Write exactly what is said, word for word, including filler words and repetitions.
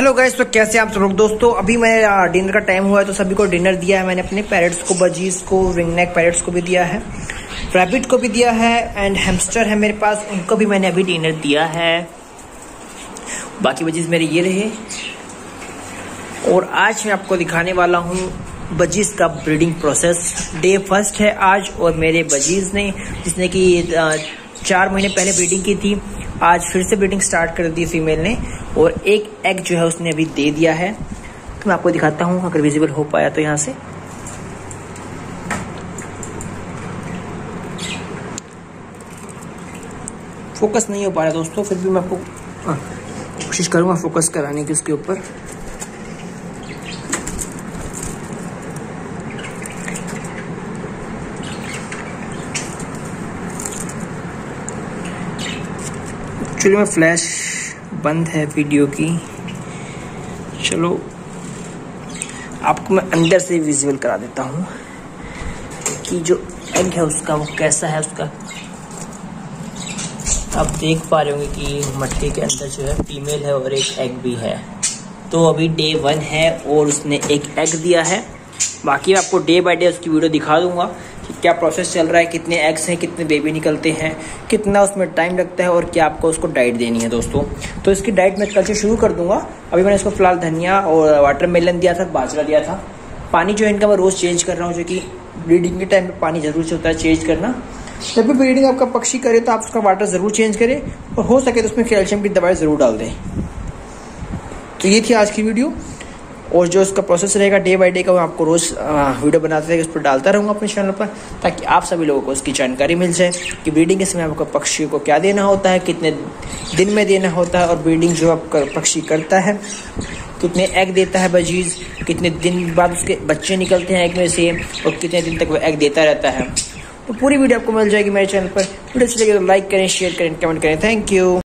Hello guys, तो कैसे आप सब लोग। दोस्तों अभी मैं डिनर का टाइम हुआ है तो सभी को डिनर दिया है मैंने। अपने पैरेट्स को, बजीज को, रिंग नेक पैरेट्स को भी दिया है, रैबिट को भी दिया है एंड हैमस्टर है मेरे पास, उनको भी मैंने अभी डिनर दिया है। बाकी बजीज मेरे ये रहे। और आज मैं आपको दिखाने वाला हूँ बजीज का ब्रीडिंग प्रोसेस। डे फर्स्ट है आज और मेरे बजीज ने, जिसने कि चार महीने पहले ब्रीडिंग की थी, आज फिर से ब्रीडिंग स्टार्ट कर दी फीमेल ने और एक एग जो है उसने अभी दे दिया है। तो मैं आपको दिखाता हूँ अगर विजिबल हो पाया तो। यहाँ से फोकस नहीं हो पा रहा दोस्तों, फिर भी मैं आपको कोशिश करूँगा फोकस कराने की उसके ऊपर। एक्चुअली में फ्लैश बंद है वीडियो की। चलो आपको मैं अंदर से विजुअल करा देता हूँ कि जो एग है उसका वो कैसा है। उसका आप देख पा रहे होंगे कि मट्टी के अंदर जो है फीमेल है और एक एग भी है। तो अभी डे वन है और उसने एक एग दिया है। बाकी आपको डे बाय डे उसकी वीडियो दिखा दूंगा कि क्या प्रोसेस चल रहा है, कितने एग्स हैं, कितने बेबी निकलते हैं, कितना उसमें टाइम लगता है और क्या आपको उसको डाइट देनी है दोस्तों। तो इसकी डाइट मैं कल से शुरू कर दूंगा। अभी मैंने इसको फिलहाल धनिया और वाटरमेलन दिया था, बाजरा दिया था। पानी जो है इनका मैं रोज़ चेंज कर रहा हूँ, जो कि ब्रीडिंग के टाइम पर पानी जरूर से होता है चेंज करना। जब भी ब्रीडिंग आपका पक्षी करे तो आप उसका वाटर ज़रूर चेंज करें और हो सके तो उसमें कैल्शियम की दवाई ज़रूर डाल दें। तो ये थी आज की वीडियो और जो उसका प्रोसेस रहेगा डे बाय डे का, वो आपको रोज़ वीडियो बनाते रहेगा, उस पर डालता रहूँगा अपने चैनल पर, ताकि आप सभी लोगों को उसकी जानकारी मिल जाए कि ब्रीडिंग के समय आपको पक्षी को क्या देना होता है, कितने दिन में देना होता है, और ब्रीडिंग जो आपका पक्षी करता है कितने एग देता है बजीज, कितने दिन बाद उसके बच्चे निकलते हैं एग में से और कितने दिन तक वो एग देता रहता है। तो पूरी वीडियो आपको मिल जाएगी मेरे चैनल पर। वीडियो अच्छी लगे तो लाइक करें, शेयर करें, कमेंट करें। Thank you.